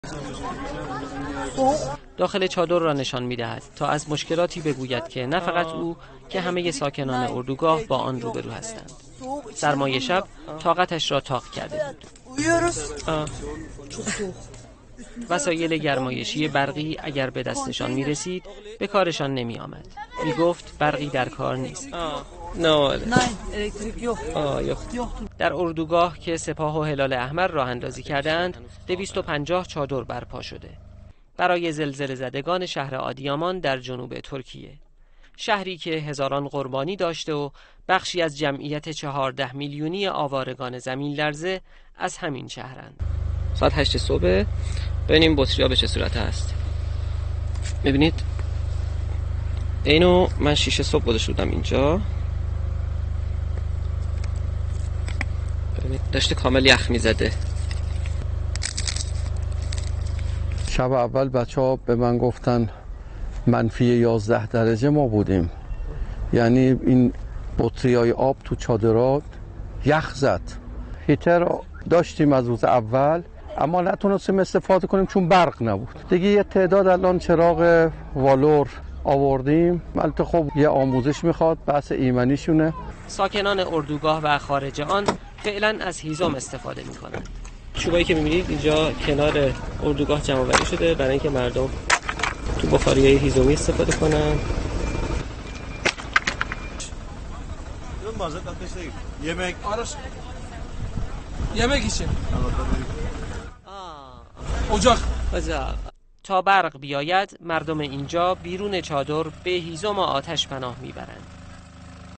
داخل چادر را نشان می‌دهد تا از مشکلاتی بگوید که نه فقط او که همه ساکنان اردوگاه با آن روبرو هستند. سرمای شب طاقتش را طاق کرده بود. وسایل گرمایشی برقی اگر به دستشان می‌رسید به کارشان نمی‌آمد. می‌گفت برقی در کار نیست. در اردوگاه که سپاه و هلال احمر راه اندازی کردند 250 چادر برپا شده برای زلزله زدگان شهر آدیامان در جنوب ترکیه، شهری که هزاران قربانی داشته و بخشی از جمعیت 14 میلیونی آوارگان زمین لرزه از همین شهرند. ساعت 8 صبح. ببینیم بطری‌ها به چه صورت هست. می‌بینید اینو من 6 صبح گذاشته بودم اینجا. داشته کامل یخ میزده. شب اول بچه‌ها به من گفتن -11 درجه ما بودیم، یعنی این بطری‌های آب تو چادرات یخ زد. هیتر داشتیم از روز اول اما نتونستیم استفاده کنیم چون برق نبود. دیگه یه تعداد الان چراغ والور آوردیم. البته خب یه آموزش میخواد، بحث ایمنیشونه. ساکنان اردوگاه و خارج آن فعلا از هیزم استفاده میکنند. چوبایی که میبینید اینجا کنار اردوگاه جمع آوری شده برای اینکه مردم تو بخاریای هیزمی استفاده کنن. yemek için. Ocak. تا برق بیاید مردم اینجا بیرون چادر به هیزم و آتش پناه میبرند.